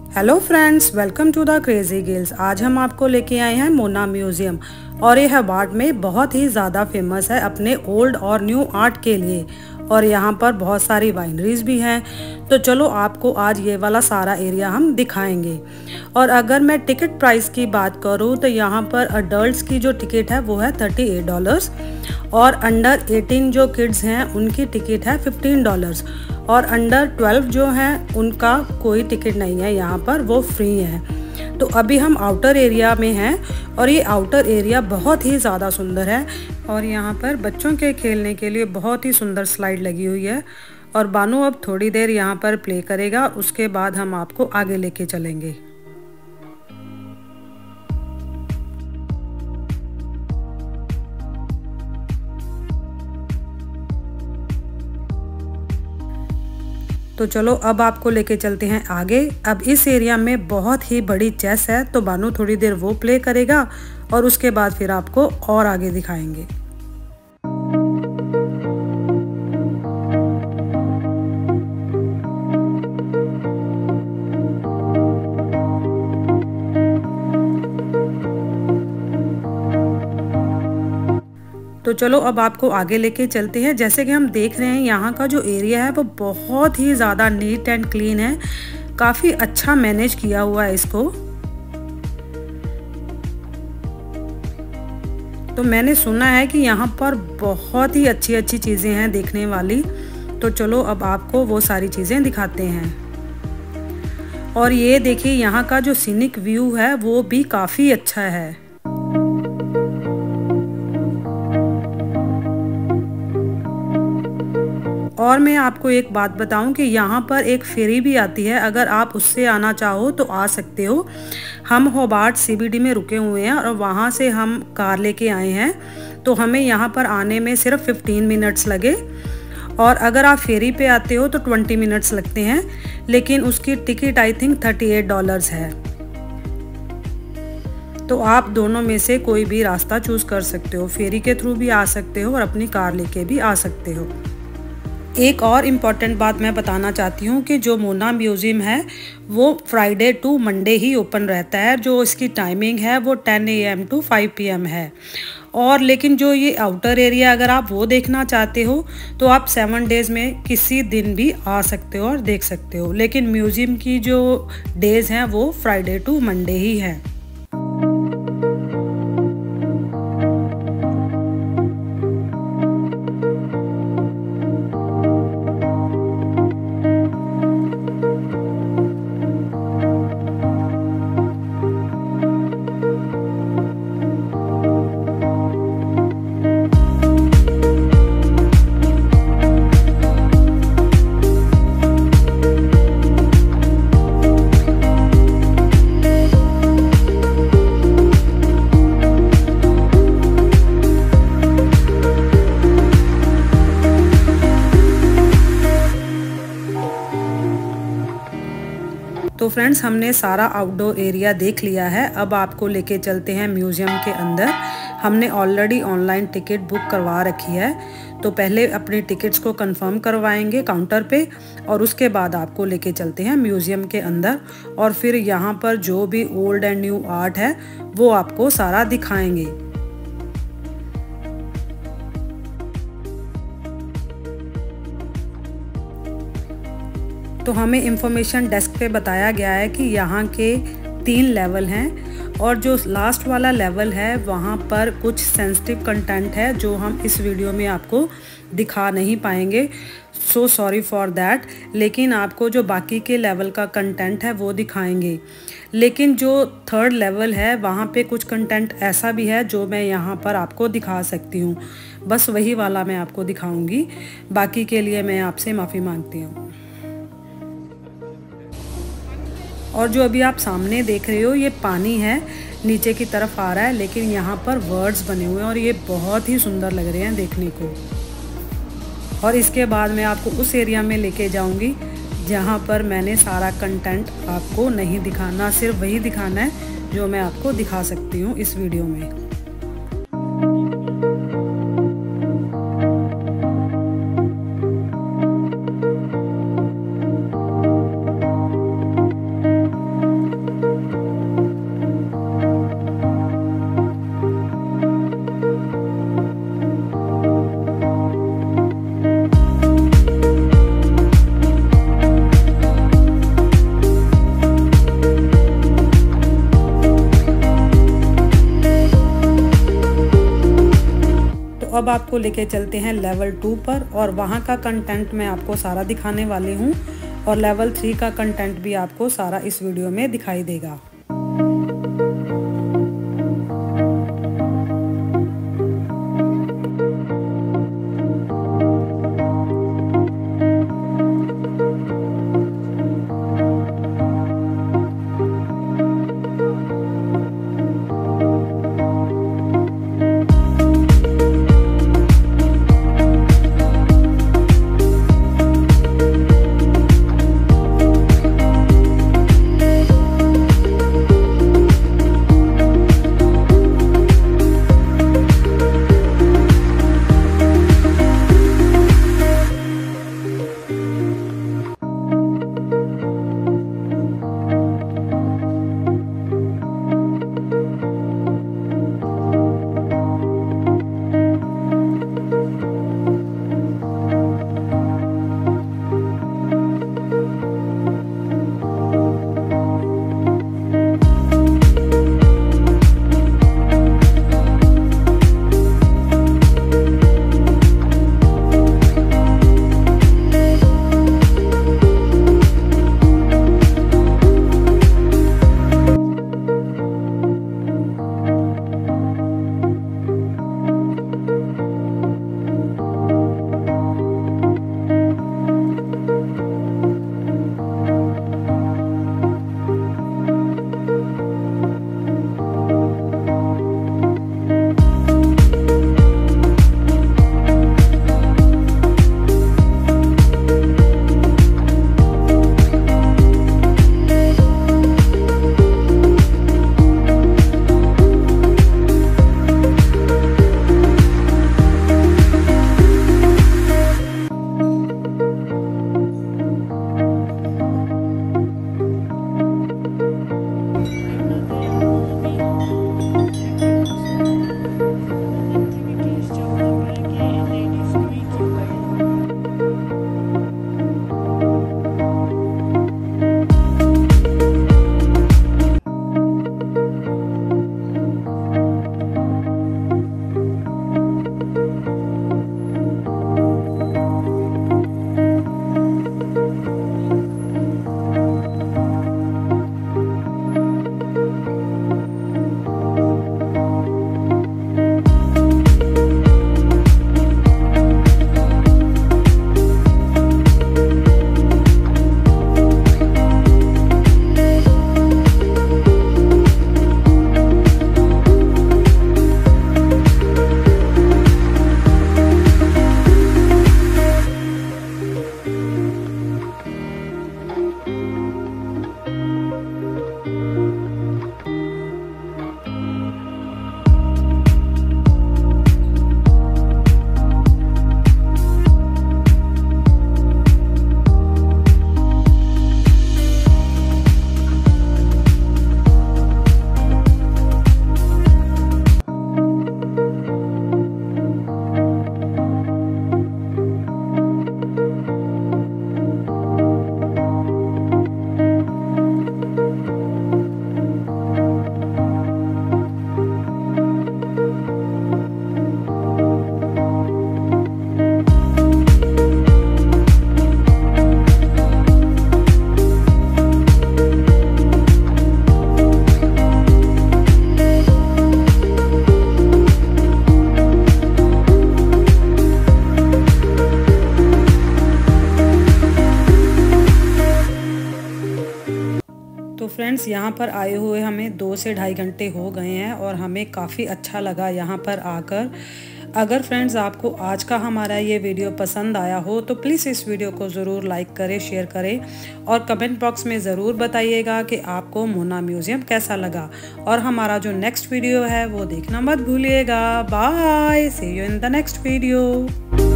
Hello friends, welcome to the crazy girls. आज हम आपको लेके आए हैं मोना म्यूज़ियम और ये हैवार्ड में बहुत ही ज़्यादा फेमस है अपने ओल्ड और न्यू आर्ट के लिए। और यहाँ पर बहुत सारी वाइनरीज भी हैं। तो चलो आपको आज ये वाला सारा एरिया हम दिखाएंगे। और अगर मैं टिकट प्राइस की बात करूँ तो यहाँ पर अडल्ट्स की जो टिकट है वो है $38 और अंडर 18 जो किड्स हैं उनकी टिकट है $15 और अंडर 12 जो हैं उनका कोई टिकट नहीं है, यहाँ पर वो फ्री है। तो अभी हम आउटर एरिया में हैं और ये आउटर एरिया बहुत ही ज़्यादा सुंदर है और यहाँ पर बच्चों के खेलने के लिए बहुत ही सुंदर स्लाइड लगी हुई है। और बानू अब थोड़ी देर यहाँ पर प्ले करेगा, उसके बाद हम आपको आगे लेके चलेंगे। तो चलो अब आपको लेके चलते हैं आगे। अब इस एरिया में बहुत ही बड़ी चेस है, तो बानू थोड़ी देर वो प्ले करेगा और उसके बाद फिर आपको और आगे दिखाएंगे। तो चलो अब आपको आगे लेके चलते हैं। जैसे कि हम देख रहे हैं यहाँ का जो एरिया है वो बहुत ही ज़्यादा नीट एंड क्लीन है, काफ़ी अच्छा मैनेज किया हुआ है इसको। तो मैंने सुना है कि यहाँ पर बहुत ही अच्छी अच्छी चीज़ें हैं देखने वाली। तो चलो अब आपको वो सारी चीज़ें दिखाते हैं। और ये देखिए यहाँ का जो सीनिक व्यू है वो भी काफ़ी अच्छा है। और मैं आपको एक बात बताऊं कि यहाँ पर एक फेरी भी आती है, अगर आप उससे आना चाहो तो आ सकते हो। हम होबार्ट CBD में रुके हुए हैं और वहाँ से हम कार लेके आए हैं, तो हमें यहाँ पर आने में सिर्फ 15 मिनट्स लगे। और अगर आप फेरी पे आते हो तो 20 मिनट्स लगते हैं, लेकिन उसकी टिकट आई थिंक $38 है। तो आप दोनों में से कोई भी रास्ता चूज़ कर सकते हो, फेरी के थ्रू भी आ सकते हो और अपनी कार लेके भी आ सकते हो। एक और इम्पॉर्टेंट बात मैं बताना चाहती हूँ कि जो मोना म्यूज़ियम है वो फ्राइडे टू मंडे ही ओपन रहता है। जो इसकी टाइमिंग है वो 10 AM to 5 PM है। और लेकिन जो ये आउटर एरिया अगर आप वो देखना चाहते हो तो आप 7 डेज़ में किसी दिन भी आ सकते हो और देख सकते हो, लेकिन म्यूज़ियम की जो डेज़ हैं वो फ्राइडे टू मंडे ही है। तो फ्रेंड्स, हमने सारा आउटडोर एरिया देख लिया है। अब आपको लेके चलते हैं म्यूज़ियम के अंदर। हमने ऑलरेडी ऑनलाइन टिकट बुक करवा रखी है, तो पहले अपनी टिकट्स को कंफर्म करवाएंगे काउंटर पे और उसके बाद आपको लेके चलते हैं म्यूज़ियम के अंदर। और फिर यहाँ पर जो भी ओल्ड एंड न्यू आर्ट है वो आपको सारा दिखाएंगे। तो हमें इंफॉर्मेशन डेस्क पे बताया गया है कि यहाँ के 3 लेवल हैं और जो लास्ट वाला लेवल है वहाँ पर कुछ सेंसिटिव कंटेंट है जो हम इस वीडियो में आपको दिखा नहीं पाएंगे। So sorry for that. लेकिन आपको जो बाकी के लेवल का कंटेंट है वो दिखाएंगे। लेकिन जो 3rd लेवल है वहाँ पे कुछ कंटेंट ऐसा भी है जो मैं यहाँ पर आपको दिखा सकती हूँ। बस वही वाला मैं आपको दिखाऊँगी, बाकी के लिए मैं आपसे माफ़ी मांगती हूँ। और जो अभी आप सामने देख रहे हो ये पानी है, नीचे की तरफ आ रहा है, लेकिन यहाँ पर वर्ड्स बने हुए हैं और ये बहुत ही सुंदर लग रहे हैं देखने को। और इसके बाद मैं आपको उस एरिया में लेके जाऊँगी जहाँ पर मैंने सारा कंटेंट आपको नहीं दिखाना, सिर्फ वही दिखाना है जो मैं आपको दिखा सकती हूँ इस वीडियो में। आपको लेके चलते हैं लेवल 2 पर और वहाँ का कंटेंट मैं आपको सारा दिखाने वाली हूँ और लेवल 3 का कंटेंट भी आपको सारा इस वीडियो में दिखाई देगा। फ्रेंड्स यहाँ पर आए हुए हमें 2 से ढाई घंटे हो गए हैं और हमें काफ़ी अच्छा लगा यहाँ पर आकर। अगर फ्रेंड्स आपको आज का हमारा ये वीडियो पसंद आया हो तो प्लीज़ इस वीडियो को ज़रूर लाइक करें, शेयर करें और कमेंट बॉक्स में ज़रूर बताइएगा कि आपको मोना म्यूज़ियम कैसा लगा। और हमारा जो नेक्स्ट वीडियो है वो देखना मत भूलिएगा। Bye, see you in the next video.